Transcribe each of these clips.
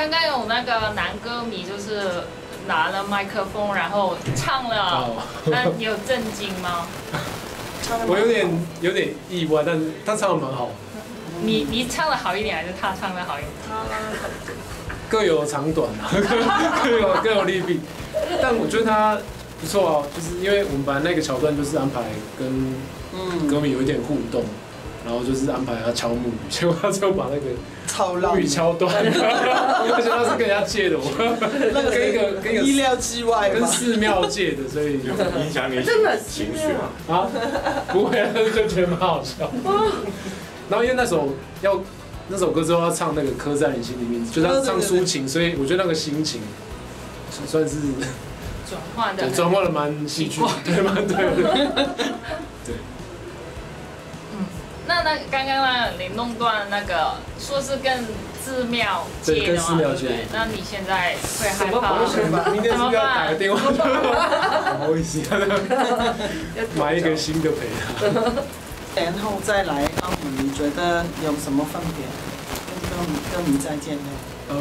刚刚有那个男歌迷就是拿了麦克风，然后唱了，那你有震惊吗？ 我有点意外，但他唱的蛮好的。 你唱的好一点，还是他唱的好一点？ 各有长短啊，各有利弊。但我觉得他不错啊，就是因为我们本来那个桥段就是安排跟歌迷有一点互动，然后就是安排他敲木鱼，结果他最后把那个木鱼敲断了，而且他是跟人家借的，跟一个意料之外， 跟寺庙借的，所以影响你情绪啊，不会，就觉得蛮好笑。然后因为那首歌之后要唱那个刻在你心里面，就是要唱抒情，所以我觉得那个心情算是转换的蛮戏剧，对吗？对。 那刚刚那你弄断那个，说是跟寺庙借的嘛，对不对？那你现在会害怕？ 明天是不是要打个电话？不好意思，买一个新的陪他。 然后再来澳门，你觉得有什么分别？跟你再见呢？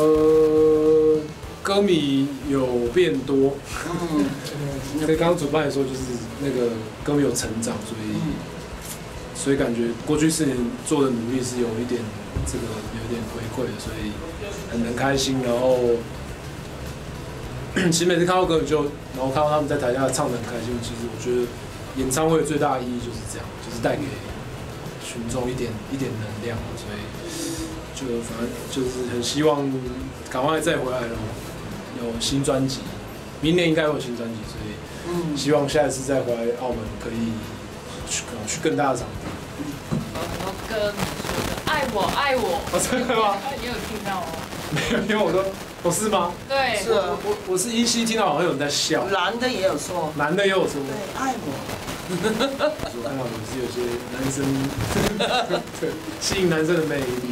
歌迷有变多。所以刚刚主办也说，就是那个歌迷有成长，所以感觉过去4年做的努力是有一点回馈的，所以很开心。然后其实每次看到歌迷然后看到他们在台下唱得很开心，其实我觉得演唱会最大的意义就是这样，就是带给群众一点能量，所以就反正就是很希望赶快再回来了，有新专辑，明年应该会有新专辑，所以希望下一次再回来澳门可以去更大的场地。 很多歌迷说的“爱我爱我”， 真的吗？ 你有听到吗？ 没有，因为我说我是吗？ 对， 是啊， 我是依稀听到好像有人在笑， 男的也有说， 男的也有说， 对，爱我。 我看到也是有些男生吸引男生的魅力。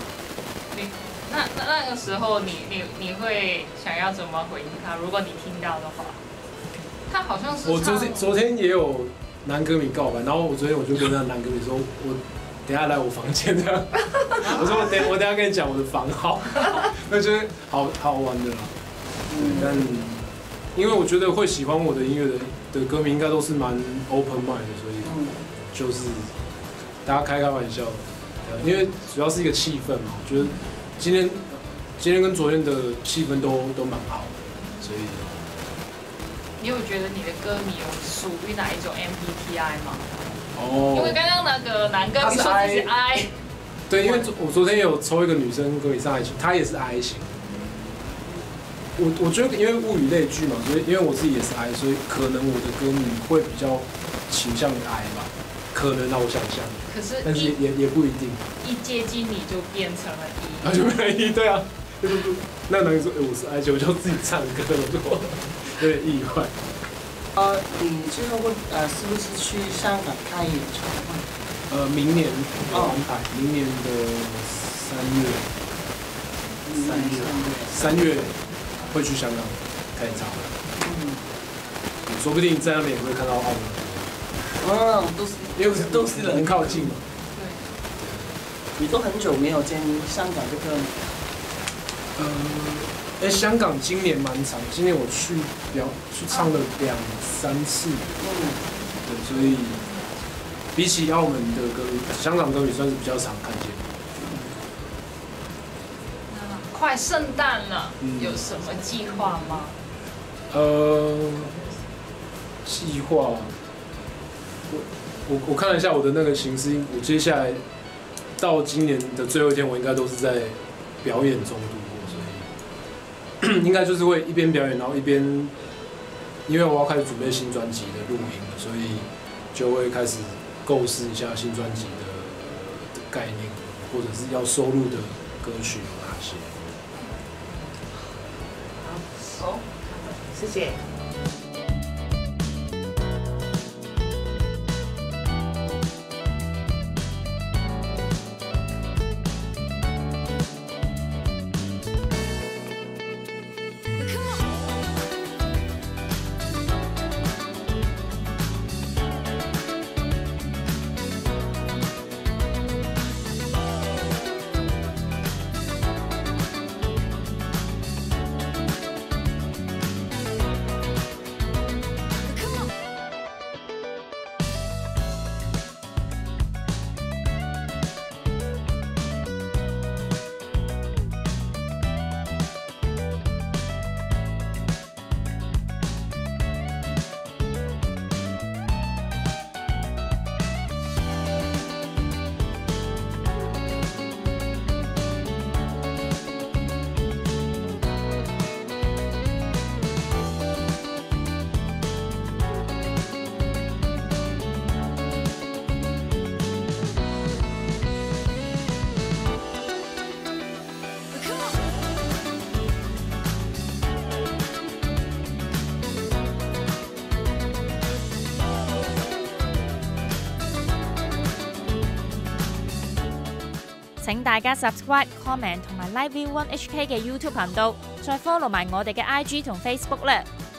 那个时候你会想要怎么回应他？如果你听到的话，他好像是我昨天也有男歌迷告白，然后我昨天我就跟那男歌迷说，我等下来我房间这样，我说我等下跟你讲我的房号，我觉得好玩的啦。但因为我觉得会喜欢我的音乐的歌迷应该都是蛮 open mind 的，所以就是大家开玩笑，因为主要是一个气氛嘛，我觉得今天跟昨天的气氛都蛮好的，所以。 你有觉得你的歌迷有属于哪一种 MBTI 吗？ 哦， 因为刚刚那个男歌迷说自己 I， 对，因为我昨天有抽一个女生歌迷上来，她也是 I 型。我觉得因为物以类聚嘛，所以因为我自己也是 I， 所以可能我的歌迷会比较倾向于 I 吧，可能啊，我想象。 可是， 但是也不一定。 一接近你就变成了 E， 啊就变成 E， 对啊。那男人说，我是 I， 我就自己唱歌了，有点意外。 你最后会是不是去香港开演唱会？ 明年有安排，明年的3月会去香港开演唱会。说不定在那边也会看到澳门。因为都是人靠近嘛。 对。你都很久没有见香港这个。 香港今年蛮长，今年我去唱了2-3次，对，所以比起澳门的歌迷，香港歌迷算是比较常看见。 快圣诞了，有什么计划吗？ 计划，我看了一下我的那个行事历，我接下来到今年的最后一天，我应该都是在表演中度过，所以应该就是会一边表演，然后一边，因为我要开始准备新专辑的录音了，所以就会开始构思一下新专辑的概念，或者是要收录的歌曲有哪些。 好，谢谢。 請大家 subscribe、comment 同埋 like View One HK 嘅 YouTube 頻道，再 follow 埋我哋嘅 IG 同 Facebook 啦。